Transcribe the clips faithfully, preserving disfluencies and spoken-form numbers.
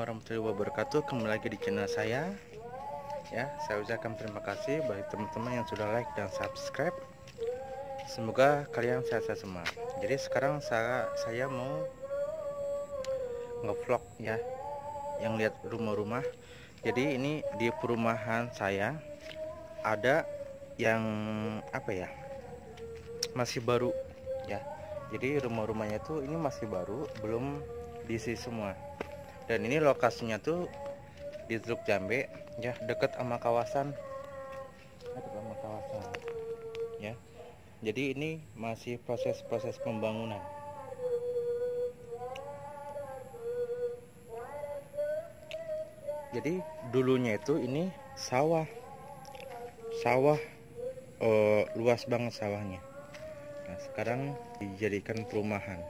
warahmatullahi wabarakatuh. Kembali lagi di channel saya. Ya, saya ucapkan terima kasih bagi teman-teman yang sudah like dan subscribe. Semoga kalian sehat-sehat semua. Jadi sekarang saya saya mau ngevlog ya, yang lihat rumah-rumah. Jadi ini di perumahan saya ada yang apa ya, masih baru ya. Jadi rumah-rumahnya tuh ini masih baru, belum diisi semua. Dan ini lokasinya tuh di Teluk Jambe ya, dekat sama kawasan dekat sama kawasan ya. Jadi ini masih proses-proses pembangunan. Jadi dulunya itu ini sawah sawah eh, luas banget sawahnya. Nah, sekarang dijadikan perumahan.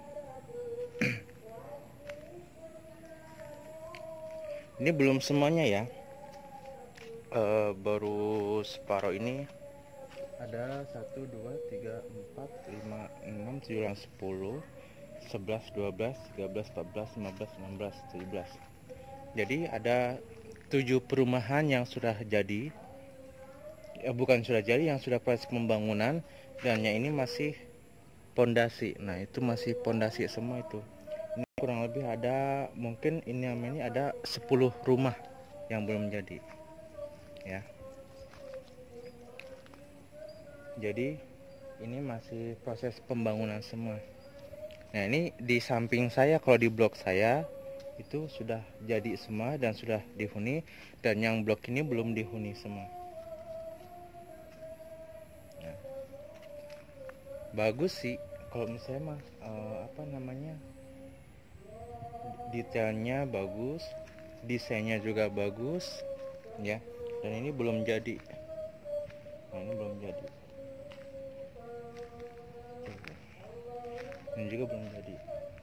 Ini belum semuanya ya, uh, baru separuh ini. Ada satu dua tiga empat lima enam tujuh sepuluh sebelas dua belas tiga belas empat belas lima belas enam belas tujuh belas. Jadi ada tujuh perumahan yang sudah jadi, ya, bukan sudah jadi, yang sudah proses pembangunan, dan yang ini masih pondasi. Nah itu masih pondasi semua itu. Ini kurang lebih ada, mungkin ini ini ada sepuluh rumah yang belum jadi ya. Jadi ini masih proses pembangunan semua. Nah ini di samping saya, kalau di blok saya itu sudah jadi semua dan sudah dihuni, dan yang blok ini belum dihuni semua. Nah, bagus sih kalau misalnya mah eh, apa namanya, detailnya bagus, desainnya juga bagus ya. Dan ini belum jadi. Nah ini belum jadi. Ini juga belum jadi.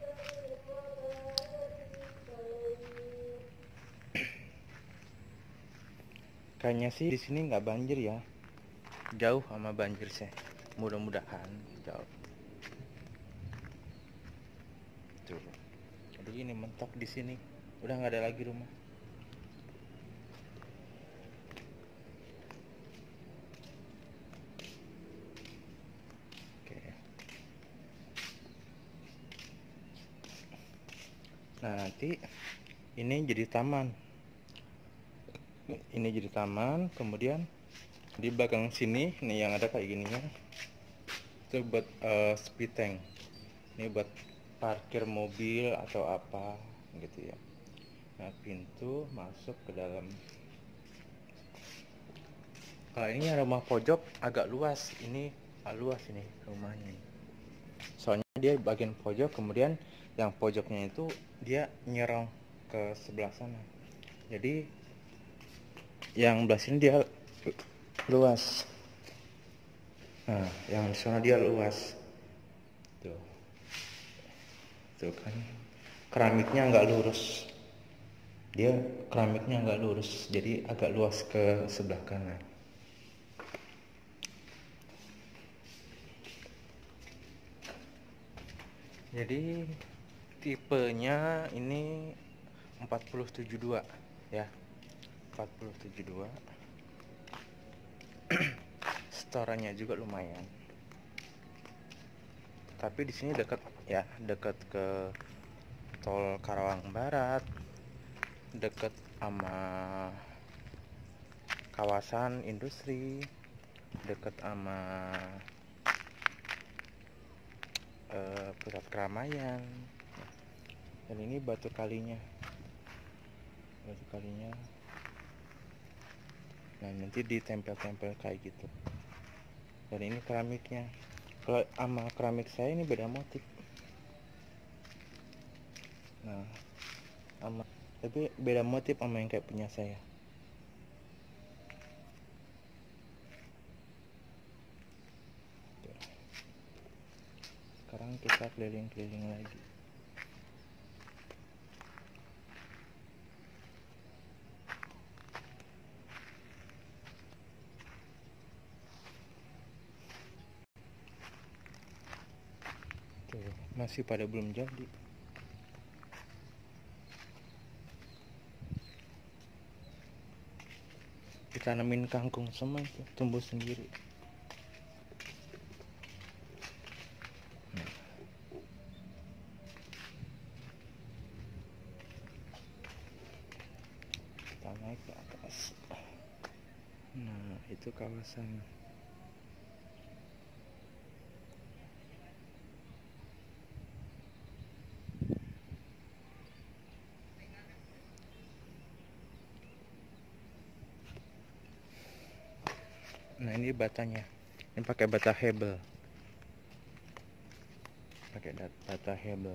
Kayaknya sih di sini nggak banjir ya, jauh sama banjir sih. Mudah-mudahan jauh. Tuh, aduh ini mentok di sini, udah nggak ada lagi rumah. Oke. Nah nanti ini jadi taman. Ini jadi taman, kemudian di belakang sini nih yang ada kayak gininya itu buat uh, speed tank. Ini buat parkir mobil atau apa gitu ya. Nah pintu masuk ke dalam. Kalau ini rumah pojok agak luas, ini agak luas ini rumahnya. Soalnya dia bagian pojok, kemudian yang pojoknya itu dia nyerong ke sebelah sana. Jadi yang belah sini dia luas. Nah, yang di sana dia luas. Tuh. Tuh kan. Keramiknya nggak lurus. Dia keramiknya nggak lurus, jadi agak luas ke sebelah kanan. Jadi tipenya ini empat puluh tujuh dua ya. empat puluh tujuh dua. Setorannya juga lumayan. Tapi di sini dekat ya, dekat ke tol Karawang Barat, dekat sama kawasan industri, dekat sama uh, pusat keramaian. Dan ini batu kalinya, batu kalinya. Nah nanti ditempel-tempel kayak gitu. Dan ini keramiknya. Kalau sama keramik saya ini beda motif. Nah, sama, tapi beda motif sama yang kayak punya saya. Sekarang kita keliling-keliling lagi. Tuh, masih pada belum jadi. Ditanamin kangkung semua itu tumbuh sendiri. Kita naik ke atas. Nah, itu kawasan. Nah, ini batanya. Ini pakai bata hebel. Pakai bata hebel.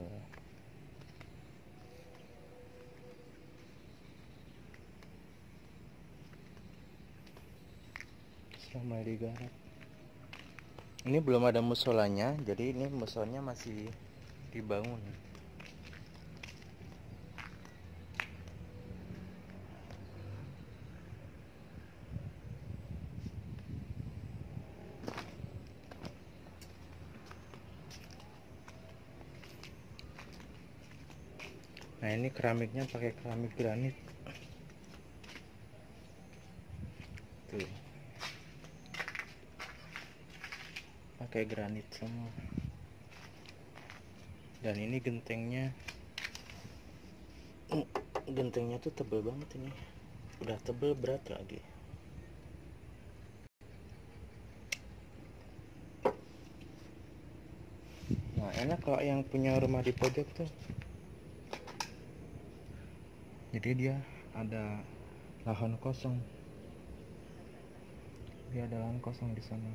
Sama digarap. Ini belum ada musolanya, jadi ini musolanya masih dibangun. Nah, ini keramiknya pakai keramik granit. Tuh. Pakai granit semua. Dan ini gentengnya. Gentengnya tuh tebel banget ini. Udah tebel, berat lagi. Nah, enak kalau yang punya rumah di pojok tuh. Jadi dia ada lahan kosong. Dia ada lahan kosong di sana.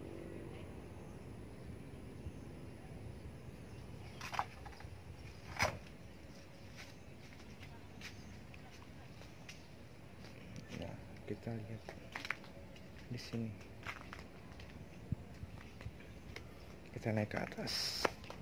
Ya, kita lihat di sini. Kita naik ke atas.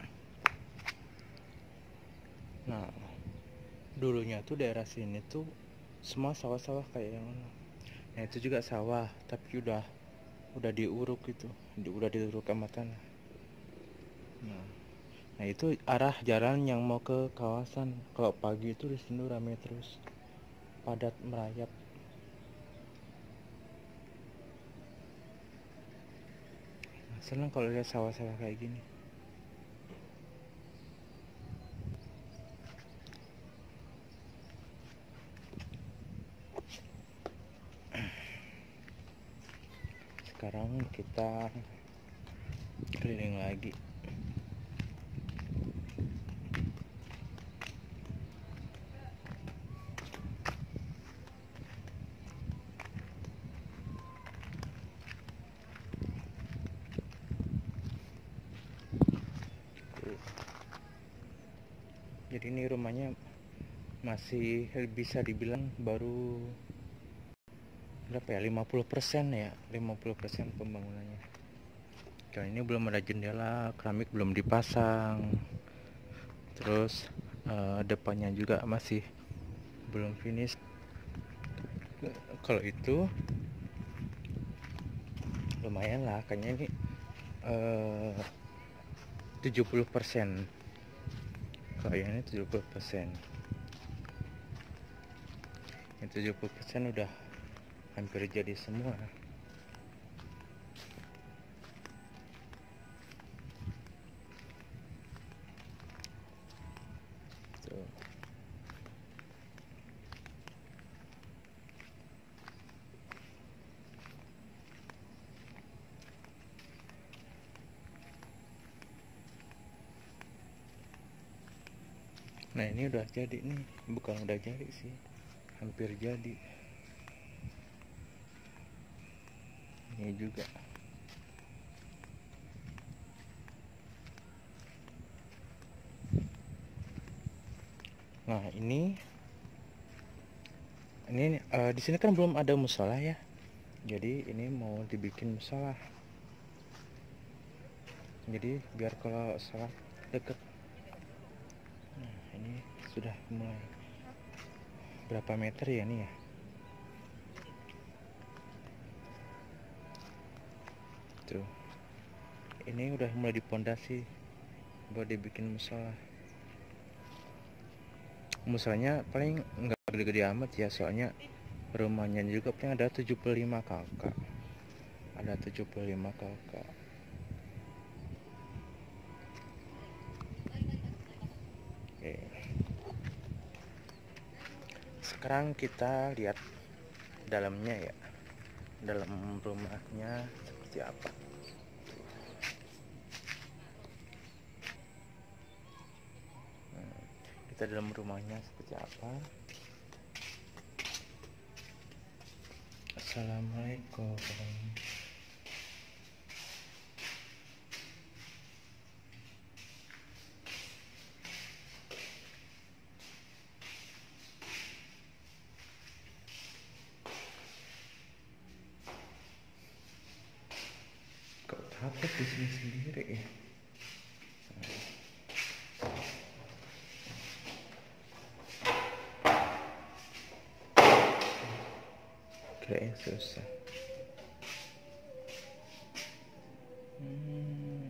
Nah, dulunya tuh daerah sini tuh semua sawah-sawah kayak yang mana. Nah, itu juga sawah, tapi udah udah diuruk gitu, udah diuruk sama tanah. Nah, nah itu arah jalan yang mau ke kawasan. Kalau pagi itu di sini ramai terus, padat merayap. Nah, senang kalau lihat sawah-sawah kayak gini. Sekarang kita keliling lagi. Jadi ini rumahnya masih bisa dibilang baru berapa ya, lima puluh persen ya, lima puluh persen pembangunannya. Karena ini belum ada jendela, keramik belum dipasang. Terus uh, depannya juga masih belum finish. Kalau itu lumayan lah, kayaknya ini uh, tujuh puluh persen. Kalau yang ini tujuh puluh persen. Yang tujuh puluh persen udah hampir jadi semua. Tuh. Nah, ini udah jadi nih, bukan udah jadi sih, hampir jadi. Ini juga. Nah, ini ini uh, di sini kan belum ada musola ya. Jadi ini mau dibikin musola. Jadi biar kalau sholat deket. Nah, ini sudah mulai. Berapa meter ya ini ya? Tuh. Ini udah mulai dipondasi buat dibikin musola. Musolanya paling nggak gede-gede amat ya, soalnya Rumahnya juga punya ada tujuh puluh lima kakak. Ada tujuh puluh lima kakak. Oke. Sekarang kita lihat dalamnya ya. Dalam rumahnya seperti apa. Hmm, kita dalam rumahnya seperti apa. Assalamualaikum. Kok takut di sini sendiri ya? Kayaknya susah. Hmm.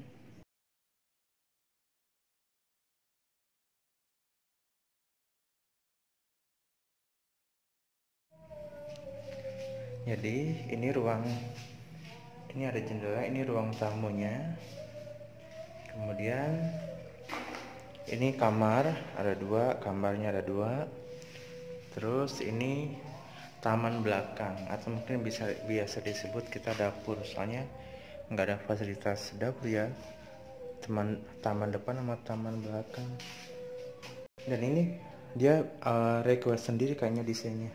Jadi ini ruang, ini ada jendela, ini ruang tamunya. Kemudian ini kamar, ada dua, kamarnya ada dua. Terus ini taman belakang, atau mungkin bisa biasa disebut kita dapur, soalnya nggak ada fasilitas dapur ya. Teman taman depan sama taman belakang. Dan ini dia uh, request sendiri kayaknya desainnya.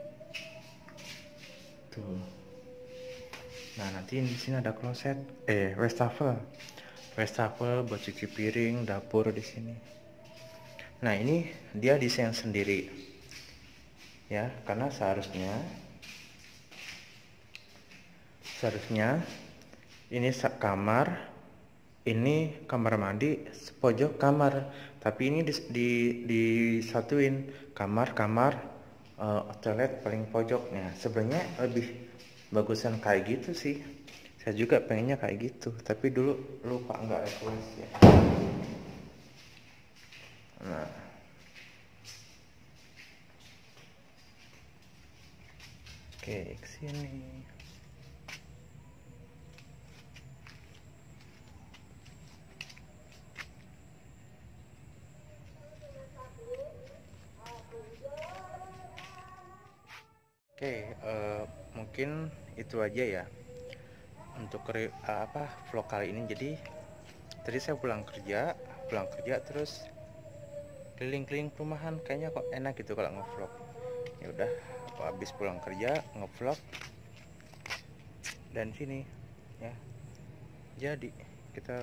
Tuh. Nah, nanti di sini ada kloset, eh wastafel. Wastafel buat cuci piring, dapur di sini. Nah, ini dia desain sendiri. Ya, karena seharusnya seharusnya ini kamar, ini kamar mandi, pojok kamar, tapi ini di, di disatuin kamar kamar uh, toilet paling pojoknya. Sebenarnya lebih bagusan kayak gitu sih, saya juga pengennya kayak gitu, tapi dulu lupa nggak request ya. Nah, oke, kesini. Oke, uh, mungkin itu aja ya untuk uh, apa vlog kali ini. Jadi tadi saya pulang kerja, pulang kerja terus keliling-keliling perumahan, kayaknya kok enak gitu kalau ngevlog. Ya udah, habis pulang kerja ngevlog dan sini ya. Jadi kita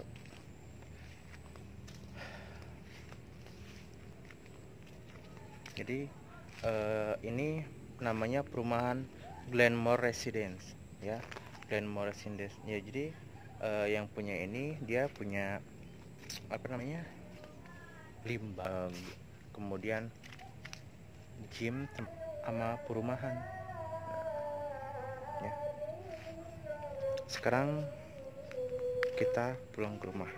jadi uh, ini namanya perumahan Glenmore Residence ya, Glenmore Residence ya. Jadi uh, yang punya ini dia punya apa namanya, limbah, kemudian gym sama perumahan. Nah, ya. Sekarang kita pulang ke rumah.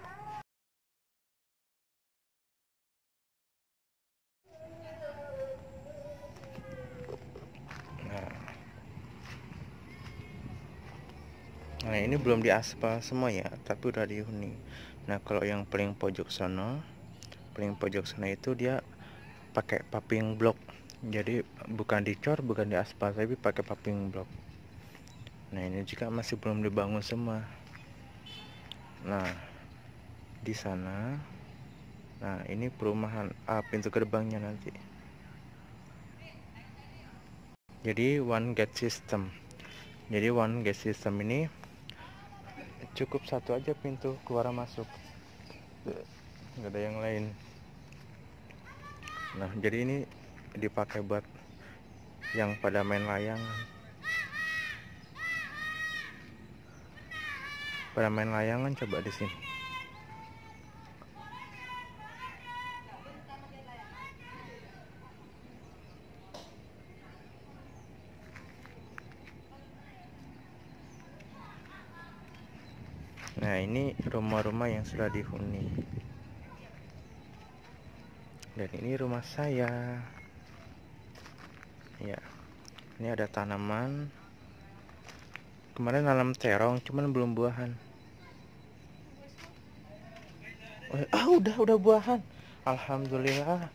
Nah, ini belum diaspal semua ya, tapi udah dihuni. Nah, kalau yang paling pojok sana, paling pojok sana itu dia pakai paving block. Jadi bukan dicor, bukan diaspal, tapi pakai paving block. Nah, ini juga masih belum dibangun semua. Nah, di sana, nah ini perumahan, ah, pintu gerbangnya nanti. Jadi one gate system. Jadi one gate system ini cukup satu aja pintu keluar masuk, nggak ada yang lain. Nah, jadi ini dipakai buat yang pada main layangan, pada main layangan coba di sini. Nah, ini rumah-rumah yang sudah dihuni. Dan ini rumah saya. Ya. Ini ada tanaman. Kemarin nanam terong, cuman belum buahan. Oh, ah udah udah buahan. Alhamdulillah.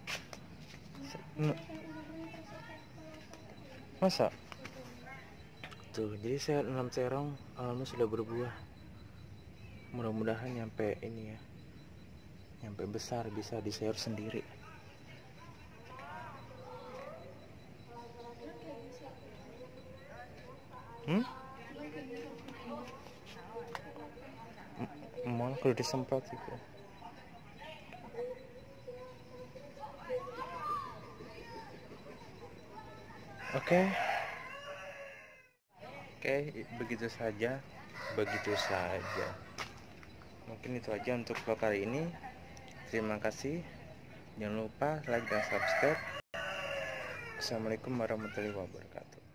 Masa? Tuh, jadi saya nanam terong, alhamdulillah sudah berbuah. Mudah-mudahan nyampe ini ya, nyampe besar, bisa disayur sendiri. Hmm? Malah kalau disemprot gitu. Oke. Oke, begitu saja. Begitu saja. Mungkin itu aja untuk vlog kali ini. Terima kasih. Jangan lupa like dan subscribe. Assalamualaikum warahmatullahi wabarakatuh.